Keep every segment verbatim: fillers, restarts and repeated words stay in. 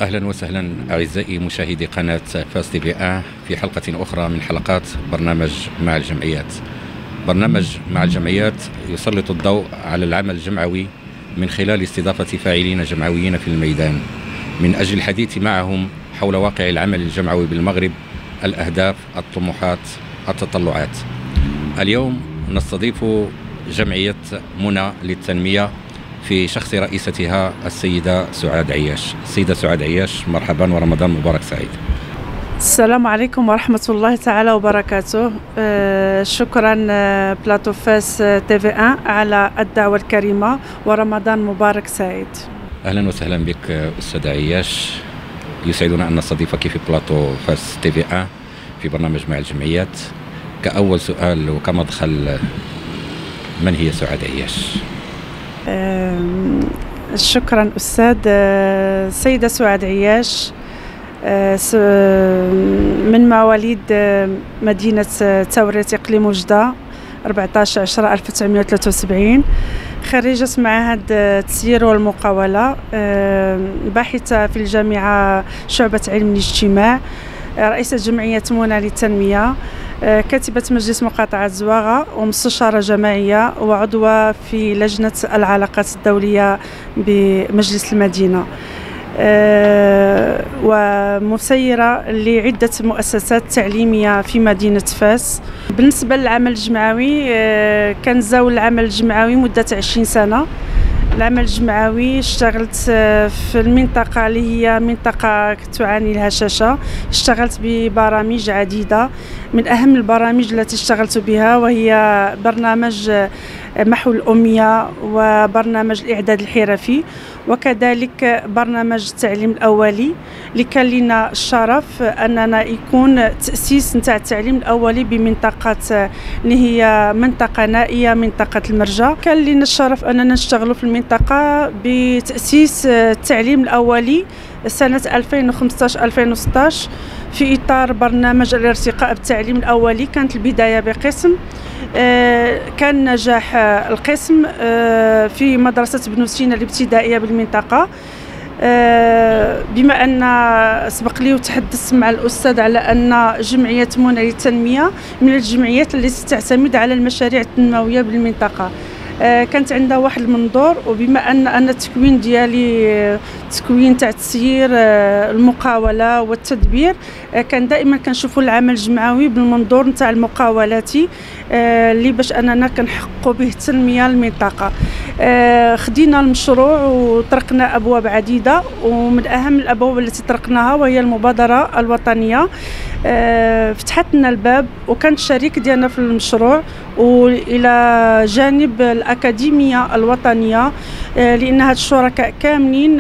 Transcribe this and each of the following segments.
أهلا وسهلا أعزائي مشاهدي قناة فاس تي في واحد في حلقة أخرى من حلقات برنامج مع الجمعيات. برنامج مع الجمعيات يسلط الضوء على العمل الجمعوي من خلال استضافة فاعلين جمعويين في الميدان من أجل الحديث معهم حول واقع العمل الجمعوي بالمغرب، الأهداف، الطموحات، التطلعات. اليوم نستضيف جمعية منى للتنمية في شخص رئيستها السيدة سعاد عياش. السيدة سعاد عياش، مرحبا ورمضان مبارك سعيد. السلام عليكم ورحمة الله تعالى وبركاته. آه شكرا آه بلاطو فاس تي في واحد على الدعوة الكريمة، ورمضان مبارك سعيد. أهلا وسهلا بك أستاذة عياش، يسعدنا أن نستضيفك في بلاطو فاس تي في واحد في برنامج مع الجمعيات. كأول سؤال وكمدخل، من هي سعاد عياش؟ آه شكرا أستاذ. آه سيدة سعاد عياش من مواليد مدينة تاوريت إقليم وجدة أربعة عشر عشرة ألف وتسعمائة وثلاثة وسبعين، خريجة معهد التسيير والمقاولة، باحثة في الجامعة شعبة علم الاجتماع، رئيسة جمعية منى للتنمية، كاتبة مجلس مقاطعة زواغة، ومستشارة جماعية، وعضوة في لجنة العلاقات الدولية بمجلس المدينة، أه ومسيرة لعدة مؤسسات تعليمية في مدينة فاس. بالنسبة للعمل الجمعوي، أه كان زاول العمل الجمعوي مدة عشرين سنة. العمل الجمعوي اشتغلت في المنطقة اللي هي منطقة تعاني الهشاشة، اشتغلت ببرامج عديدة. من أهم البرامج التي اشتغلت بها وهي برنامج محو الأمية، وبرنامج الإعداد الحرفي، وكذلك برنامج التعليم الأولي، اللي كان لنا الشرف أننا يكون تأسيس نتاع التعليم الأولي بمنطقة اللي هي منطقة نائية، منطقة المرجة. كان لنا الشرف أننا نشتغل في المنطقة بتأسيس التعليم الأولي سنة ألفين وخمسطاش ألفين وستطاش في إطار برنامج الارتقاء بالتعليم الأولي. كانت البداية بقسم، آه كان نجاح آه القسم آه في مدرسة بنو سينا الابتدائية بالمنطقة. آه بما أن سبق لي وتحدثت مع الأستاذ على أن جمعية منى للتنمية من الجمعيات التي تعتمد على المشاريع التنموية بالمنطقة. آه كانت عندها واحد المنظور، وبما ان انا التكوين ديالي تكوين تاع التسيير، آه المقاوله والتدبير، آه كان دائما كنشوفوا العمل الجمعوي بالمنظور نتاع المقاولاتي، آه اللي باش اننا كنحققوا به التنميه للمنطقه. آه خدينا المشروع وطرقنا ابواب عديده، ومن اهم الابواب التي طرقناها وهي المبادره الوطنيه. آه فتحت لنا الباب، وكانت الشريك ديالنا في المشروع والى جانب الأكاديمية الوطنية، لأن هاد الشركاء كاملين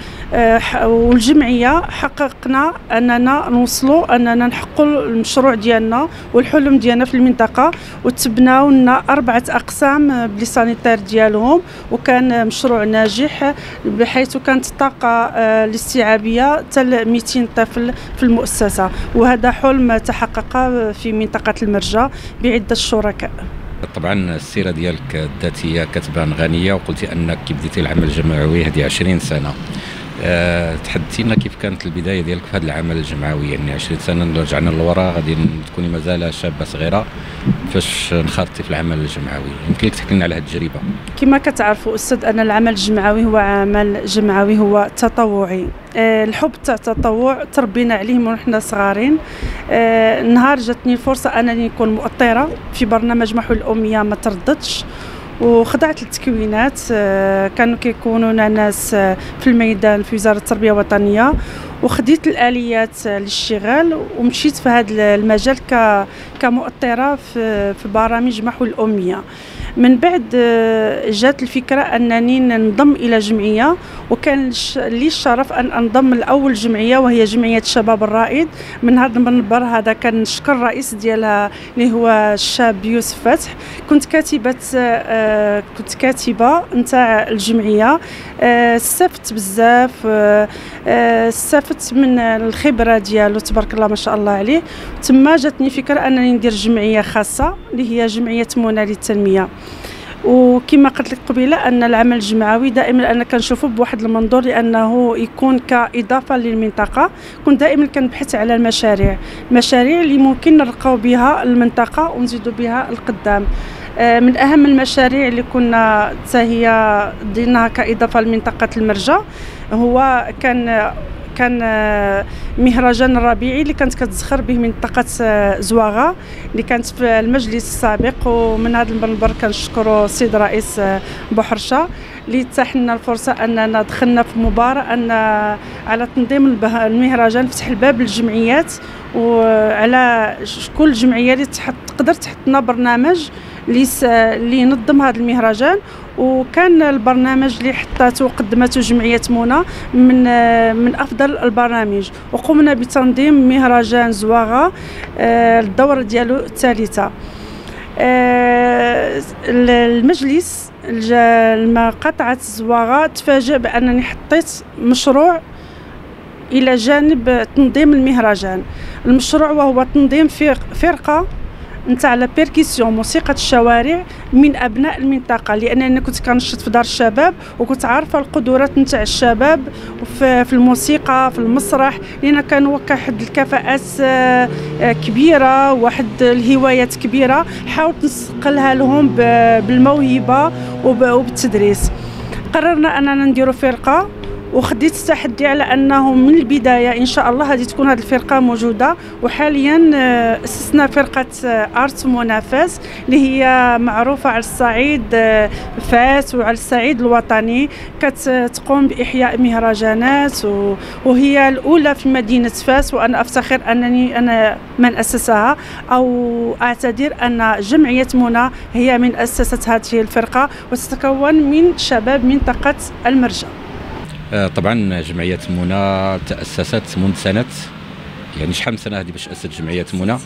والجمعية حققنا أننا نوصلوا أننا نحققوا المشروع ديالنا والحلم ديالنا في المنطقة، وتبناو لنا أربعة أقسام بليسانيتير ديالهم، وكان مشروع ناجح بحيث كانت الطاقة الاستيعابية حتى مئتين طفل في المؤسسة، وهذا حلم تحقق في منطقة المرجة بعدة شركاء. طبعا السيره ديالك الذاتيه كتبان غنيه، وقلتي انك بديتي العمل الجمعوي هذه عشرين سنه. أه تحدثينا كيف كانت البدايه ديالك في هذا العمل الجمعوي؟ يعني عشرين سنه لو رجعنا للوراء غادي تكوني مازال شابه صغيره فاش انخرطتي في العمل الجمعوي. يمكن لك تحكي لنا على هذه التجربه؟ كما كتعرفوا استاذ، ان العمل الجمعوي هو عمل جمعوي هو تطوعي. أه الحب تاع التطوع تربينا عليه من وحنا صغارين. أه نهار جاتني الفرصه انني نكون مؤطره في برنامج محو الاميه ما ترددتش، وخضعت للتكوينات. كانوا كيكونون ناس في الميدان في وزارة التربية الوطنية، وخديت الآليات للاشتغال ومشيت في هذا المجال كمؤطرة في برامج محو الأمية. من بعد جات الفكرة أنني ننضم إلى جمعية، وكان لي الشرف أن أنضم لأول جمعية وهي جمعية الشباب الرائد. من هذا المنبر هذا كان نشكر الرئيس ديالها اللي هو الشاب يوسف فتح. كنت كاتبة كنت كاتبة نتاع الجمعية، استفدت بزاف، استفدت من الخبرة ديالو تبارك الله ما شاء الله عليه. تما جاتني فكرة أنني ندير جمعية خاصة اللي هي جمعية منى للتنمية. وكما قلت لك قبيله ان العمل الجمعوي دائما انا كنشوفه بواحد المنظور لانه يكون كاضافه للمنطقه. كنت دائما كنبحث على المشاريع المشاريع اللي ممكن نرقوا بها المنطقه ونزيدوا بها القدام. من اهم المشاريع اللي كنا حتى هي ديناها كاضافه لمنطقه المرجه هو كان كان مهرجان الربيعي اللي كانت كتزخر به منطقه زواغه اللي كانت في المجلس السابق. ومن هذا المنبر كنشكروا السيد رئيس بوحرشه اللي اتاح لنا الفرصه اننا دخلنا في مباراه ان على تنظيم المهرجان، فتح الباب للجمعيات وعلى كل جمعيه اللي تقدر تحط لنا برنامج اللي ينظم هذا المهرجان. وكان البرنامج اللي حطاته وقدمته جمعيه منى من من افضل البرامج. وقمنا بتنظيم مهرجان زواغه الدوره ديالو الثالثه. المجلس قطعه زواغه تفاجأ بانني حطيت مشروع الى جانب تنظيم المهرجان. المشروع وهو تنظيم فرقه نتاع لا بيركيسيون، موسيقى الشوارع من ابناء المنطقه، لانني كنت كنشط في دار الشباب وكنت عارفه القدرات نتاع الشباب في الموسيقى في المسرح، لان كانوا واحد الكفاءات كبيره واحد الهوايات كبيره حاولت نسقلها لهم بالموهبه وبالتدريس. قررنا اننا نديروا فرقه وخديت التحدي على انه من البدايه ان شاء الله هذه تكون هذه الفرقه موجوده. وحاليا اسسنا فرقه ارت منافس اللي هي معروفه على الصعيد فاس وعلى الصعيد الوطني، كتقوم باحياء مهرجانات وهي الاولى في مدينه فاس. وانا افتخر انني انا من اسسها، او اعتذر ان جمعيه منى هي من اسست هذه الفرقه وتتكون من شباب منطقه المرجه. طبعا جمعية منى تأسست منذ سنة، يعني شحال من سنة هذه باش أسست جمعية منى؟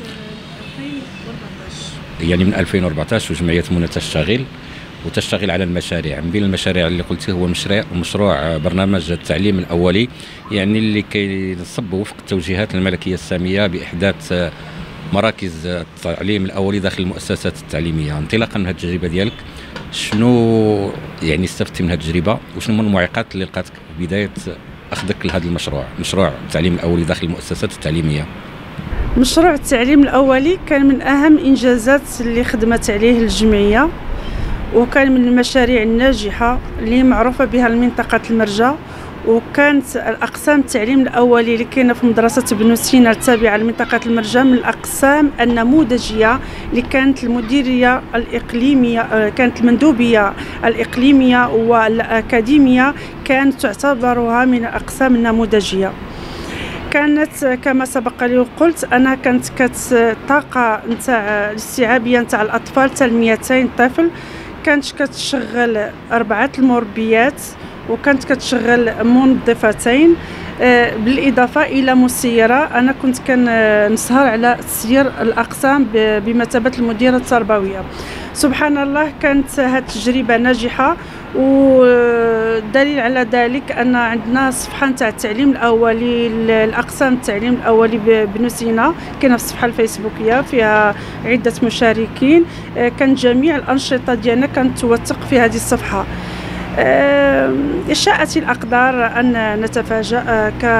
يعني من ألفين وأربعطاش وجمعية منى تشتغل وتشتغل على المشاريع. من بين المشاريع اللي قلتي هو مشروع مشروع برنامج التعليم الأولي، يعني اللي كيصب وفق التوجيهات الملكية السامية بإحداث مراكز التعليم الأولي داخل المؤسسات التعليمية. انطلاقا من هذه التجربة ديالك شنو يعني استفدتي من هذه التجربه وشنو من المعيقات اللي لقاتك في بدايه اخذك لهذا المشروع، مشروع التعليم الاولي داخل المؤسسات التعليميه؟ مشروع التعليم الاولي كان من اهم انجازات اللي خدمت عليه الجمعيه، وكان من المشاريع الناجحه اللي معروفه بها المنطقه المرجه. وكانت الاقسام التعليم الاولي اللي كاينه في مدرسه بنو سينا التابعه لمنطقه المرجه من الاقسام النموذجيه اللي كانت المديريه الاقليميه كانت المندوبيه الاقليميه والاكاديميه كانت تعتبرها من الاقسام النموذجيه. كانت كما سبق لي وقلت انا كانت كطاقه نتاع الاستيعابيه نتاع الاطفال حتى مئتين طفل، كانت كتشغل اربعه المربيات وكانت كتشغل منظفتين بالاضافه الى مسيره. انا كنت كنسهر على تسيير الاقسام بمثابه المديره التربويه. سبحان الله كانت هذه التجربه ناجحه، ودليل على ذلك ان عندنا صفحه نتاع التعليم الاولي الاقسام التعليم الاولي بنو سينا كاينه في الصفحه الفيسبوكيه فيها عده مشاركين. كان جميع الانشطه ديالنا كانت توثق في هذه الصفحه. شاءت الأقدار أن نتفاجأ ك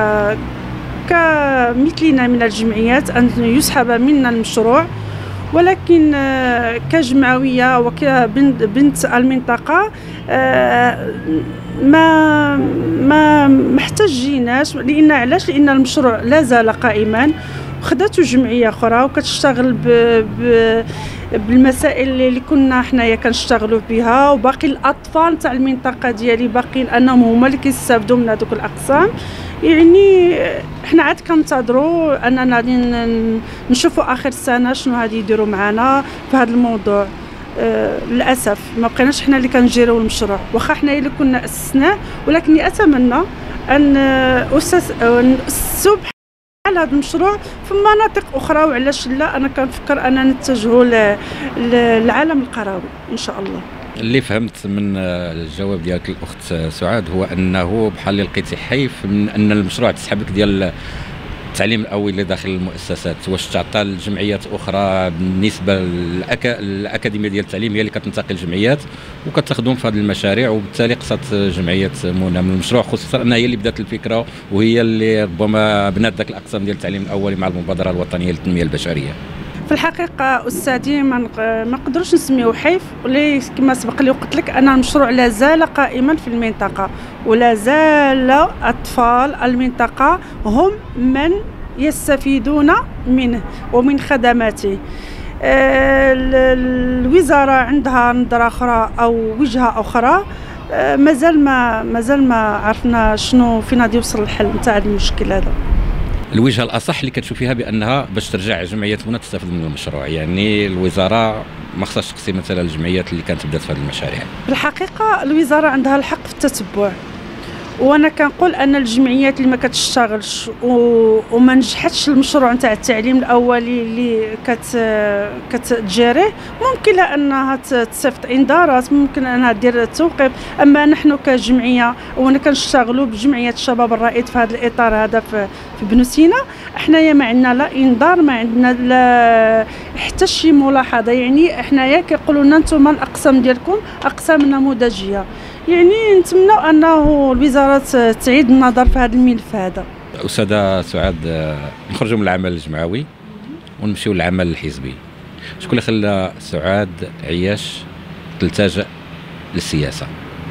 كمثلنا من الجمعيات أن يسحب منا المشروع، ولكن كجمعوية وكبنت المنطقة ما ما محتاجيناش. لأن علاش؟ لأن المشروع لا زال قائما وخدته جمعية أخرى وكتشتغل ب, ب بالمسائل اللي كنا حنايا كنشتغلوا بها، وباقي الاطفال تاع المنطقه ديالي باقيين انهم هما اللي كيستافدوا من هذوك الاقسام. يعني حنا عاد كنتظروا اننا غادي نشوفوا اخر السنه شنو غادي يديروا معنا في هذا الموضوع. آه للاسف ما بقيناش حنا اللي كنجيروا المشروع، واخا حنايا اللي كنا اسسناه، ولكني اتمنى ان اسس نسوا على هذا المشروع في مناطق اخرى. وعلاش لا؟ انا كنفكر اننا نتجهوا للعالم القروي ان شاء الله. اللي فهمت من الجواب ديالك الاخت سعاد هو انه بحال اللي لقيتي حيف من ان المشروع تسحب لك ديال التعليم الاولي داخل المؤسسات واش تعطى لجمعيات اخرى بالنسبه للاكاديميه ديال التعليم هي اللي كتنتقي الجمعيات وكتخدم في هذه المشاريع، وبالتالي قصت جمعيه منى من المشروع، خصوصا انها هي اللي بدات الفكره وهي اللي ربما بنات ذاك الاقسام ديال التعليم الاولي مع المبادره الوطنيه للتنميه البشريه. في الحقيقه استاذي ما نقدروش نسميوه حيف، ولي كما سبق لي وقلت لك ان المشروع لا زال قائما في المنطقه، ولا زال اطفال المنطقه هم من يستفيدون منه ومن خدماته. الوزاره عندها نظره اخرى او وجهه اخرى، مازال ما مازال ما عرفنا شنو فين غادي يوصل الحل نتاع المشكل هذا. الوجهه الاصح اللي كتشوفيها بانها باش ترجع جمعيه منى تستافد من المشروع، يعني الوزاره ما خصهاش تقسي مثلا الجمعيات اللي كانت بدات في هذه المشاريع. في الحقيقه الوزاره عندها الحق في التتبع، وانا كنقول ان الجمعيات اللي ما كتشتغلش وما نجحتش المشروع نتاع التعليم الاولي اللي كت كتجاريه ممكن انها تصيفط انذارات، ممكن انها دير توقيف. اما نحن كجمعيه وانا كنشتغلوا بجمعيه الشباب الرائد في هذا الاطار هذا في في بنو سينا، حنايا ما عندنا لا انذار، ما عندنا لا حتى شي ملاحظه. يعني حنايا كيقولوا لنا انتم الاقسام ديالكم اقسام نموذجيه، يعني نتمنى انه الوزاره تعيد النظر في هذا الملف هذا. استاذه سعاد، نخرجوا من العمل الجمعوي ونمشيو للعمل الحزبي. شكون اللي خلى سعاد عياش تلتجأ للسياسه،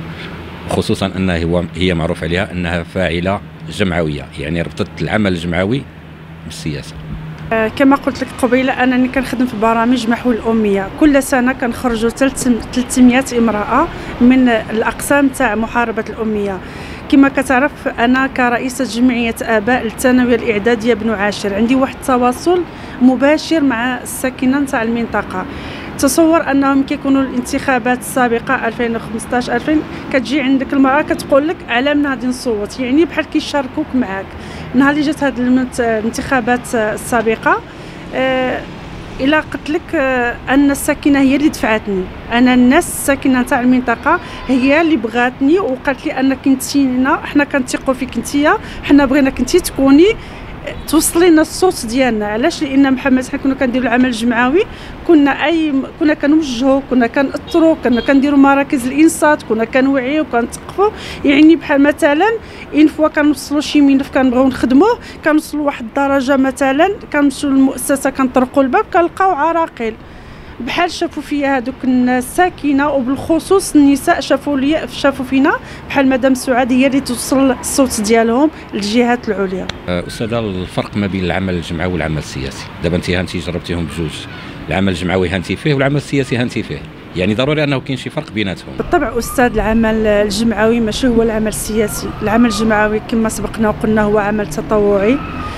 خصوصا انها هو هي معروف عليها انها فاعله جمعويه، يعني ربطت العمل الجمعوي بالسياسه؟ كما قلت لك قبيله انني كنخدم في برامج محو الاميه، كل سنه كنخرجوا ثلاثمائة امراه من الاقسام تاع محاربه الاميه. كما كتعرف انا كرئيسه جمعيه اباء الثانويه الاعداديه بنو عاشر عندي واحد التواصل مباشر مع الساكنه تاع المنطقه. تصور انهم كيكونوا الانتخابات السابقه ألفين وخمسطاش ألفين كتجي عندك المراه كتقول لك على من غادي نصوت، يعني بحال كيشاركوك معاك. نهار اللي جات هذه الانتخابات السابقه آه الى قلت لك آه ان الساكنه هي اللي دفعتني، انا الناس الساكنه تاع المنطقه هي اللي بغاتني وقالت لي انك كنتينا حنا كنثقوا فيك انتيا، حنا بغيناك انتي تكوني توصلي لنا الصوت ديالنا. علاش؟ لان محمد حنا كنا كنديروا العمل الجمعوي، كنا اي كنا كنوجهوا، كنا كنأثروا، كنا كنديروا مراكز الانصات، كنا كنوعيوا وكنثقفوا. يعني بحال مثلا ان فوا كنوصلوا شي ملف كنبغيو نخدموه، كنوصلوا لواحد الدرجه مثلا كنمشيو للمؤسسه كنطرقوا الباب كنلقاو عراقيل بحال شافوا فيا هذوك الناس ساكنه، وبالخصوص النساء شافوا لي شافوا فينا بحال مدام سعاد هي اللي توصل الصوت ديالهم للجهات العليا. استاذه، الفرق ما بين العمل الجمعوي والعمل السياسي، دابا انت هانتي جربتيهم بجوج، العمل الجمعوي هانتي فيه والعمل السياسي هانتي فيه، يعني ضروري انه كاين شي فرق بيناتهم. بالطبع استاذ، العمل الجمعوي ماشي هو العمل السياسي. العمل الجمعوي كما سبقنا وقلنا هو عمل تطوعي،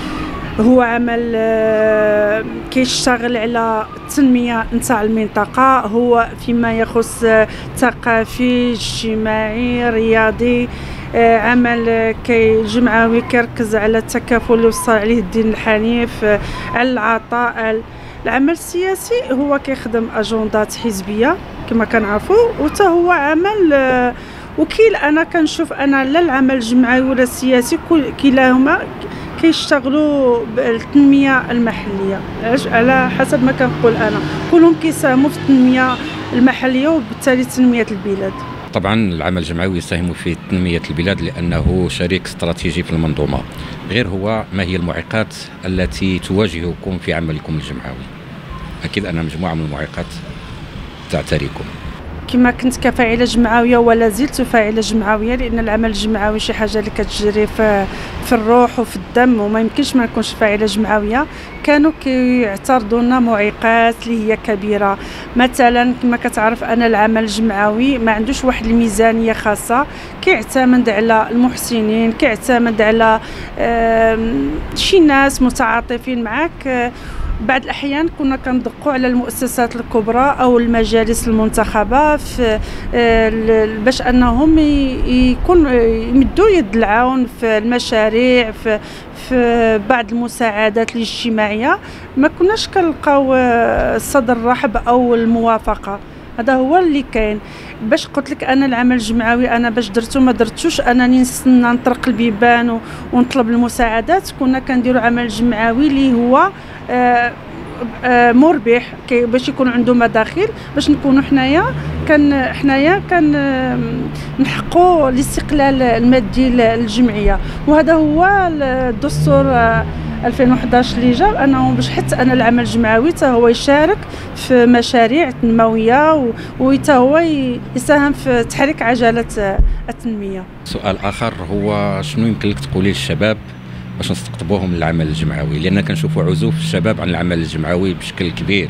هو عمل كيشتغل على التنمية نتاع المنطقة، هو فيما يخص ثقافي اجتماعي رياضي. عمل كي جمعوي كيركز على التكافل اللي وصل عليه الدين الحنيف، على العطاء. العمل السياسي هو كيخدم اجندات حزبيه كما كنعرفوا، وتا هو عمل وكيل. انا كنشوف انا لا العمل الجمعوي ولا السياسي كلاهما كيشتغلوا بالتنميه المحليه، على حسب ما كنقول انا كلهم كيساهموا في التنميه المحليه وبالتالي تنميه البلاد. طبعا العمل الجمعوي يساهم في تنميه البلاد لانه شريك استراتيجي في المنظومه. غير هو، ما هي المعيقات التي تواجهكم في عملكم الجمعوي؟ اكيد ان مجموعه من المعيقات تعتريكم. كما كنت كفاعله جمعويه ولا زلت فاعله جمعويه، لان العمل الجمعوي شي حاجه اللي كتجري في في الروح وفي الدم، وما يمكنش ما نكونش فاعله جمعويه. كانوا كيعترضوا لنا معيقات اللي هي كبيره، مثلا كما كتعرف انا العمل الجمعوي ما عندوش واحد الميزانيه خاصه، كيعتمد على المحسنين، كيعتمد على شي ناس متعاطفين معك. بعض الأحيان كنا كندقوا على المؤسسات الكبرى أو المجالس المنتخبة في باش أنهم يكون يمدوا يد العون في المشاريع، في في بعض المساعدات الاجتماعية. ما كناش كنلقاو الصدر الرحب أو الموافقة. هذا هو اللي كاين. باش قلت لك انا العمل الجمعوي انا باش درتو ما درتوش انني نستنى نطرق البيبان ونطلب المساعدات. كنا كنديروا عمل جمعوي اللي هو آه آه مربح باش يكون عنده مداخل، باش نكونوا حنايا كان حنايا كان آه نحققوا الاستقلال المادي للجمعيه. وهذا هو الدستور آه ألفين وأحد عشر اللي جا، انه باش حتى انا العمل الجمعوي حتى هو يشارك في مشاريع تنمويه وحتى هو يساهم في تحريك عجله التنميه. سؤال اخر هو شنو يمكن لك تقولي للشباب باش نستقطبوهم للعمل الجمعوي؟ لان كنشوفوا عزوف الشباب عن العمل الجمعوي بشكل كبير،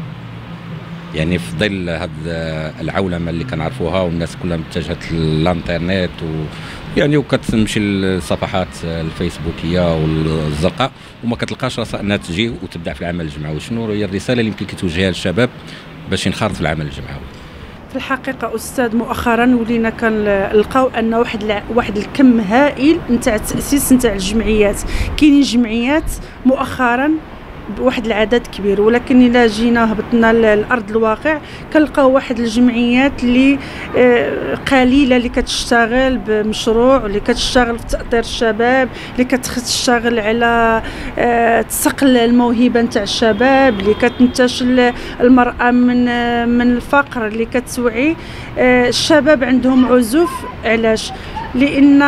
يعني في ظل هذه العولمه اللي كنعرفوها والناس كلها متجهه للانترنت و يعني وكتمشي الصفحات الفيسبوكيه والزرقاء وما كتلقاش راسها انها تجي وتبدع في العمل الجمعوي. شنو هي الرساله اللي يمكن توجهها للشباب باش ينخرطوا في العمل الجمعوي؟ في الحقيقه استاذ مؤخرا ولينا كنلقاو ان واحد واحد الكم هائل نتاع التاسيس نتاع الجمعيات. كاينين جمعيات مؤخرا بواحد العدد كبير، ولكن الا جينا هبطنا للارض الواقع كنلقاو واحد الجمعيات اللي قليله اللي كتشتغل بمشروع، اللي كتشتغل في تاطير الشباب، اللي كتشتغل على تسقل الموهبه نتاع الشباب، اللي كتنتشل المراه من من الفقر، اللي كتوعي الشباب. عندهم عزوف. علاش؟ لان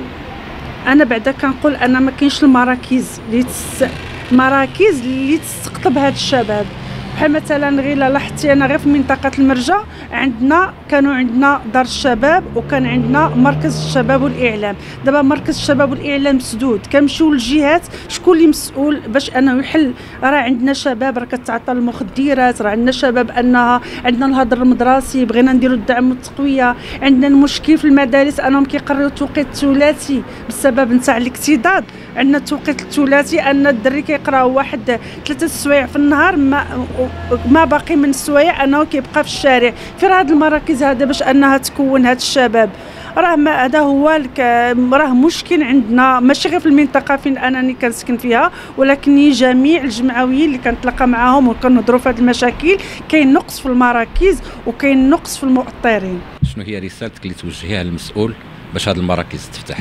انا بعدا كنقول انا ما كاينش المراكز اللي تس... مراكز اللي تستقطب هاد الشباب. بحال مثلا غير لاحظتي انا غير في منطقه المرجع عندنا كانوا عندنا دار الشباب وكان عندنا مركز الشباب والاعلام. دابا مركز الشباب والاعلام مسدود، كنمشيو للجهات شكون اللي مسؤول باش انه يحل؟ راه عندنا شباب راه كتعاطى المخدرات، راه عندنا شباب انها عندنا الهدر المدرسي، بغينا نديروا الدعم والتقويه، عندنا المشكل في المدارس انهم كيقريو التوقيت الثلاثي بسبب نتاع الاكتضاد. عندنا التوقيت الثلاثي ان الدري كيقرا واحد ثلاثه السوايع في النهار، ما ما باقي من السوايع انه كيبقى في الشارع. في هذه المراكز هذا باش انها تكون هذا الشباب راه ما هذا هو راه مشكل عندنا، ماشي غير في المنطقه فين انني كنسكن فيها، ولكن جميع الجمعويين اللي كنتلاقى معاهم وكنهضروا في هذه المشاكل. كاين نقص في المراكز وكاين نقص في المؤطرين. شنو هي رسالتك اللي توجهيها للمسؤول باش هذه المراكز تفتح؟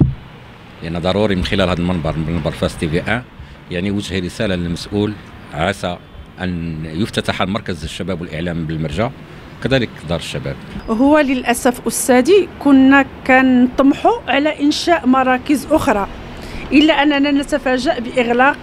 لان يعني ضروري من خلال هذا المنبر منبر فاس تي في واحد يعني وجه رساله للمسؤول عسى ان يفتتح مركز الشباب والاعلام بالمرجع كذلك دار الشباب. هو للاسف استاذي كنا كنطمحوا على انشاء مراكز اخرى، الا اننا نتفاجأ باغلاق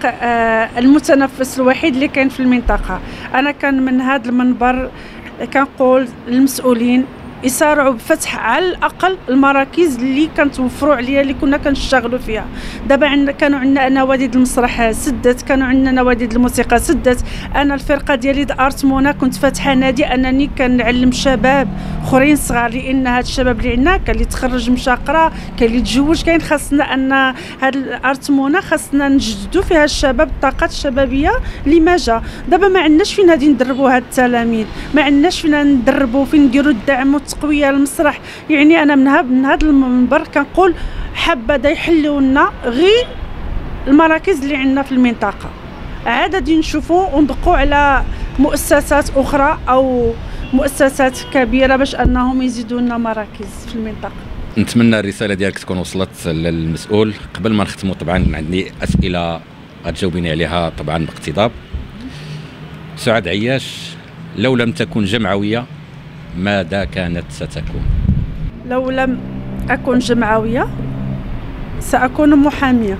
المتنفس الوحيد اللي كان في المنطقه. انا كان من هذا المنبر كنقول للمسؤولين يسارعوا بفتح على الاقل المراكز اللي كنتوفروا عليها اللي كنا كنشتغلوا فيها. دابا عندنا كانوا عندنا نوادي المسرح سدت، كانوا عندنا نوادي الموسيقى سدت. انا الفرقه ديالي د ارت مونا كنت فاتحه نادي انني كنعلم شباب اخرين صغار، لان هاد الشباب اللي عندنا كاين اللي تخرج مشى قرا، كاين اللي تزوج، كاين خاصنا ان هاد الارت مونا خاصنا نجددوا فيها الشباب الطاقات الشبابيه اللي ما جا. دابا ما عندناش فين غادي ندربوا هاد التلاميذ، ما عندناش فين ندربوا فين نديروا الدعم تقويه المسرح. يعني انا من هذا من هذا المنبر كنقول حابه يحلوا لنا غير المراكز اللي عندنا في المنطقه، عاد غادي نشوفوا وندقوا على مؤسسات اخرى او مؤسسات كبيره باش انهم يزيدوا لنا مراكز في المنطقه. نتمنى الرساله ديالك تكون وصلت للمسؤول. قبل ما نختموا طبعا عندي اسئله غتجاوبيني عليها طبعا باقتضاب. سعاد عياش، لو لم تكن جمعويه ماذا كانت ستكون؟ لو لم أكن جمعوية سأكون محامية.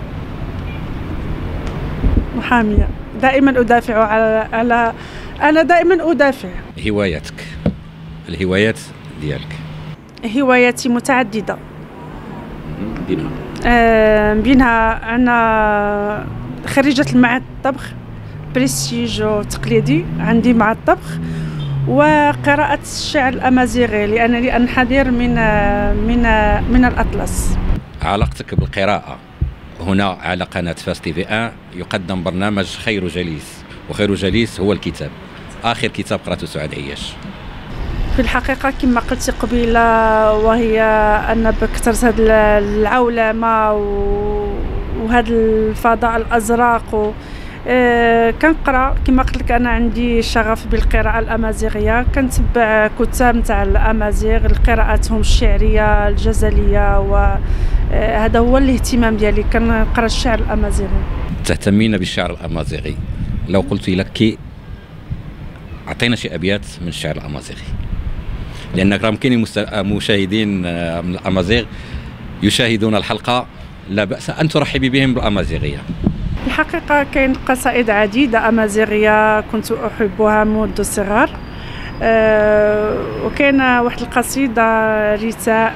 محامية دائما أدافع على على أنا دائما أدافع. هواياتك، الهوايات ديالك؟ هواياتي متعددة. بينها آه بينها أنا خريجة المعهد الطبخ بريستيج تقليدي، عندي معهد الطبخ، وقراءة الشعر الأمازيغي لأنني أنحدر من من من الأطلس. علاقتك بالقراءة؟ هنا على قناة فاس تي في واحد يقدم برنامج خير جليس، وخير جليس هو الكتاب. آخر كتاب قرأته سعاد عياش؟ في الحقيقة كما قلت قبيلة، وهي أن بكثرة هذه العولمة وهذا الفضاء الأزرق أه كنقرا كما قلت لك، انا عندي شغف بالقراءه الامازيغيه، كنتبع كتاب نتاع الامازيغ، قراءاتهم الشعريه الجزليه، وهذا هو الاهتمام ديالي، كنقرا الشعر الامازيغي. تهتمين بالشعر الامازيغي، لو قلت لك اعطينا شي ابيات من الشعر الامازيغي، لان راهم كاينين مشاهدين من الامازيغ يشاهدون الحلقه، لا باس ان ترحبي بهم بالامازيغيه. الحقيقه كاين قصائد عديده امازيغيه كنت احبها منذ الصغر، أه وكاين واحد القصيده رثاء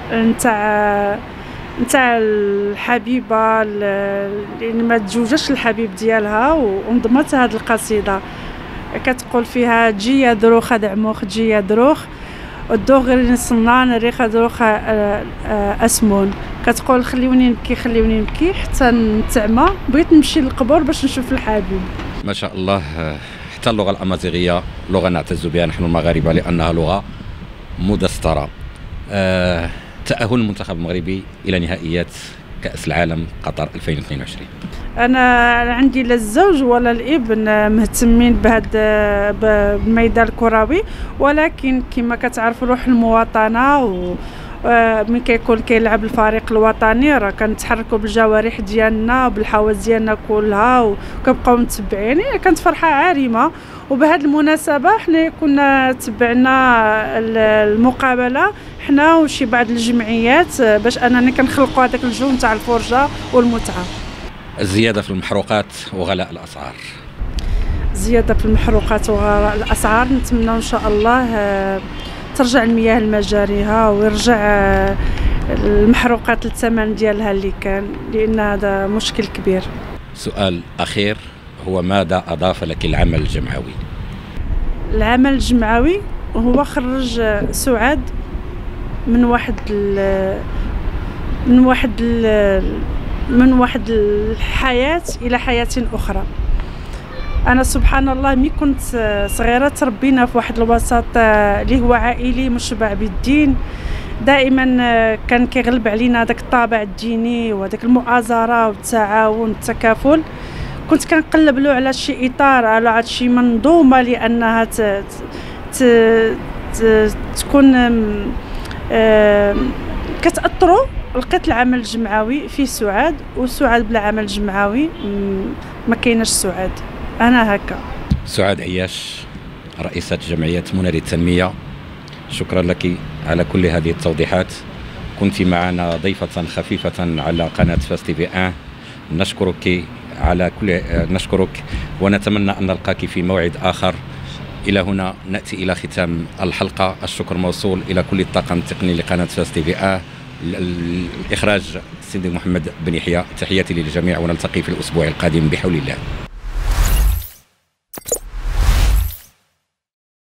نتاع نتاع الحبيبه اللي ما تزوجش الحبيب ديالها، وانضمت هذه القصيده كتقول فيها: تجي يا دروخ دعموخ، تجي يا دروخ الدوغرين صنان الريخه دروخ اسمون. كتقول: خليوني نبكي خليوني نبكي حتى نتعمى، بغيت نمشي للقبور باش نشوف الحبيب. ما شاء الله. حتى اللغه الامازيغيه لغه نعتز بها نحن المغاربه، لانها لغه مدستره. أه تأهل المنتخب المغربي الى نهائيات كأس العالم قطر ألفين واثنين وعشرين. انا عندي لا الزوج ولا الابن مهتمين بهذا بالميدان الكروي، ولكن كما كتعرف روح المواطنه، و من كيكون كيلعب الفريق الوطني راه كنتحركوا بالجوارح ديالنا بالحواس ديالنا كلها، وكنبقاو متبعين. كانت فرحه عارمه. وبهذه المناسبه حنا كنا تبعنا المقابله حنا وشي بعض الجمعيات باش اننا كنخلقوا هذاك الجو تاع الفرجه والمتعه. الزياده في المحروقات وغلاء الاسعار. زياده في المحروقات وغلاء الاسعار، نتمنى ان شاء الله ترجع المياه لمجاريها ويرجع المحروقات للثمن ديالها اللي كان، لان هذا مشكل كبير. سؤال اخير هو: ماذا اضاف لك العمل الجمعوي؟ العمل الجمعوي هو خرج سعاد من واحد من واحد من واحد الحياة إلى حياة أخرى. أنا سبحان الله مي كنت صغيرة تربينا في واحد الوسط اللي هو عائلي مشبع بالدين، دائما كان كيغلب علينا هذاك الطابع الديني وهذاك المؤازرة والتعاون والتكافل. كنت كنقلب له على شي إطار، على شي منظومة لأنها ت... ت... ت... تكون كتأطروا. لقيت العمل الجمعوي في سعاد، وسعاد بلا عمل جمعوي ما كايناش سعاد. انا هكا. سعاد عياش، رئيسة جمعية منى للتنمية، شكرا لك على كل هذه التوضيحات. كنت معنا ضيفة خفيفة على قناة فاس تي في واحد. نشكرك على كل نشكرك ونتمنى أن نلقاك في موعد آخر. إلى هنا نأتي إلى ختام الحلقة. الشكر موصول إلى كل الطاقم التقني لقناة فاس تي في واحد. الإخراج سيدي محمد بن يحيى. تحياتي للجميع، ونلتقي في الأسبوع القادم بحول الله.